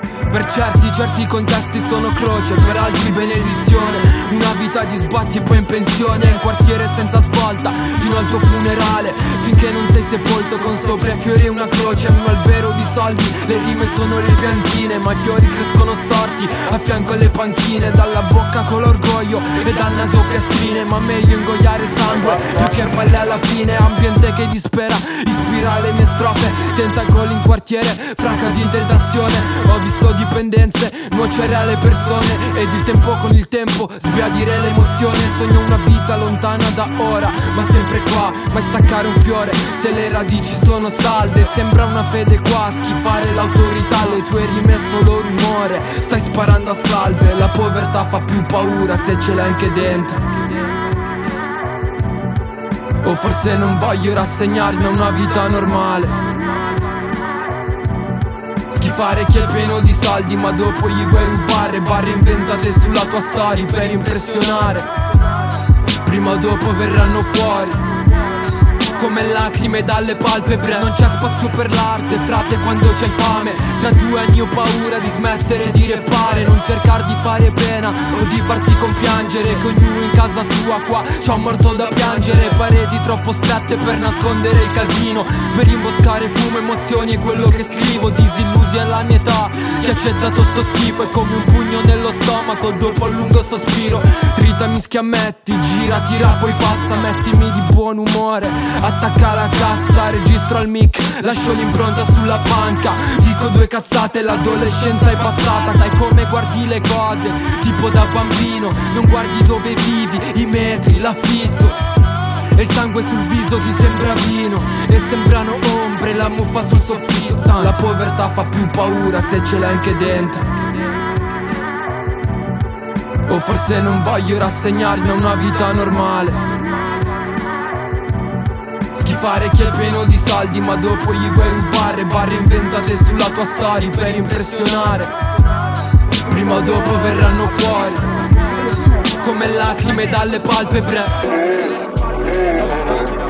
Per certi contesti sono croce, per altri benedizione. Una vita di sbatti e poi in pensione, in quartiere senza svolta, fino al tuo funerale, finché non sei sepolto con sopra i fiori e una croce. Un albero di soldi, le rime sono le piantine, ma i fiori crescono storti a fianco alle panchine. Dalla bocca con l'orgoglio e dal naso piastrine, ma meglio ingoiare sangue più che palle alla fine. Ambiente che dispera, ispira le mie strofe, tentacoli in quartiere, franca di tentazione. Ho visto dipendenze, nuocere alle persone, ed il tempo con il tempo sbiadire l'emozione. Sogno una vita lontana da ora, ma sempre qua, mai staccare un fiore se le radici sono salde. Sembra una fede qua, schifare l'autorità, le tue rime è solo rumore, stai sparando a salve. La povertà fa più paura se ce l'hai anche dentro. O forse non voglio rassegnarmi a una vita normale. Schifare chi è pieno di soldi, ma dopo gli vuoi rubare. Barre inventate sulla tua storia per impressionare. Prima o dopo verranno fuori come lacrime dalle palpebre. Non c'è spazio per l'arte, frate, quando c'hai fame. Tra 2 anni ho paura di smettere di reppare. Non cercare di fare pena o di farti compiangere, che ognuno in casa sua qua c'ha un morto da piangere. Pareti troppo strette per nascondere il casino, per imboscare fumo, emozioni e quello che scrivo. Disillusi alla mia età, chi ha accettato sto schifo è come un pugno nello stomaco dopo un lungo sospiro. Tritami, schiammetti, gira, tira, poi passa. Mettimi di buon umore, attacca la cassa, registro al mic, lascio l'impronta sulla panca. Dico 2 cazzate, l'adolescenza è passata. Dai, come guardi le cose, tipo da bambino. Non guardi dove vivi, i metri, l'affitto. E il sangue sul viso ti sembra vino, e sembrano ombre, la muffa sul soffitto. La povertà fa più paura se ce l'hai anche dentro. O forse non voglio rassegnarmi a una vita normale. Schifare chi è pieno di soldi, ma dopo gli vuoi rubare. Barre inventate sulla tua storia per impressionare. Prima o dopo verranno fuori come lacrime dalle palpebre.